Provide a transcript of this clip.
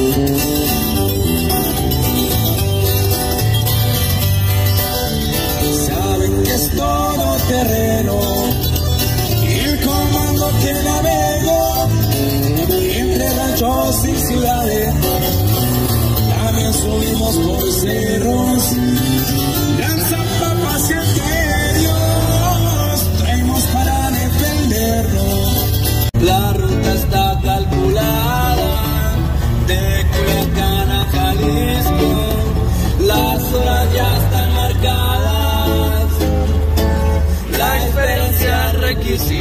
Saben que es todo terreno y el comando que navego entre ranchos y ciudades. También subimos por cerros, lanzapapas y aéreos traemos para defendernos. La ruta está calculada de Culiacán a Jalisco, las horas ya están marcadas, la experiencia es requisito.